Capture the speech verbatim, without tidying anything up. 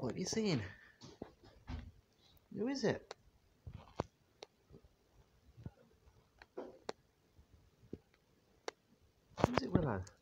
What have you seen? Who is it? Who is it, Willow?